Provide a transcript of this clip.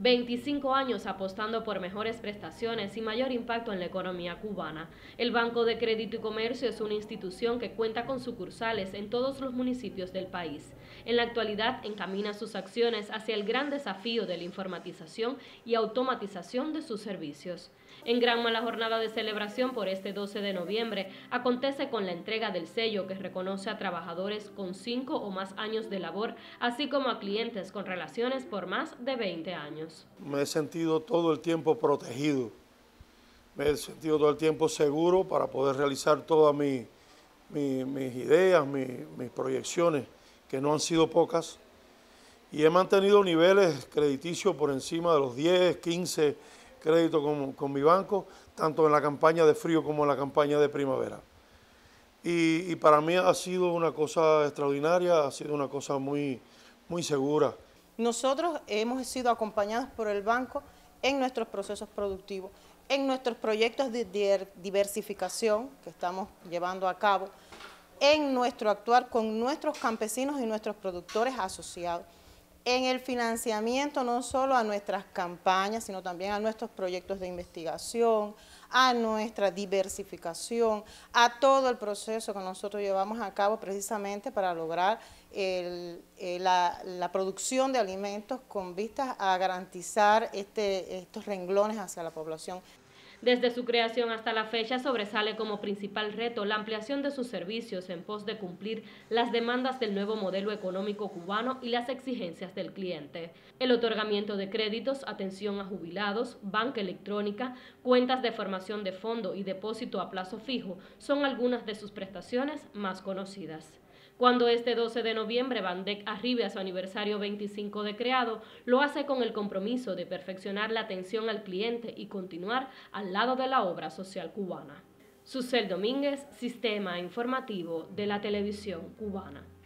25 años apostando por mejores prestaciones y mayor impacto en la economía cubana. El Banco de Crédito y Comercio es una institución que cuenta con sucursales en todos los municipios del país. En la actualidad encamina sus acciones hacia el gran desafío de la informatización y automatización de sus servicios. En Granma, la jornada de celebración por este 12 de noviembre acontece con la entrega del sello que reconoce a trabajadores con 5 o más años de labor, así como a clientes con relaciones por más de 20 años. Me he sentido todo el tiempo protegido, me he sentido todo el tiempo seguro para poder realizar todas mis ideas, mis proyecciones, que no han sido pocas, y he mantenido niveles crediticios por encima de los 10, 15 créditos con mi banco, tanto en la campaña de frío como en la campaña de primavera. Y para mí ha sido una cosa extraordinaria, ha sido una cosa muy segura. Nosotros hemos sido acompañados por el banco en nuestros procesos productivos, en nuestros proyectos de diversificación que estamos llevando a cabo, en nuestro actuar con nuestros campesinos y nuestros productores asociados, en el financiamiento no solo a nuestras campañas, sino también a nuestros proyectos de investigación, a nuestra diversificación, a todo el proceso que nosotros llevamos a cabo precisamente para lograr la producción de alimentos con vistas a garantizar estos renglones hacia la población. Desde su creación hasta la fecha sobresale como principal reto la ampliación de sus servicios en pos de cumplir las demandas del nuevo modelo económico cubano y las exigencias del cliente. El otorgamiento de créditos, atención a jubilados, banca electrónica, cuentas de formación de fondo y depósito a plazo fijo son algunas de sus prestaciones más conocidas. Cuando este 12 de noviembre Bandec arribe a su aniversario 25 de creado, lo hace con el compromiso de perfeccionar la atención al cliente y continuar al lado de la obra social cubana. Susel Domínguez, Sistema Informativo de la Televisión Cubana.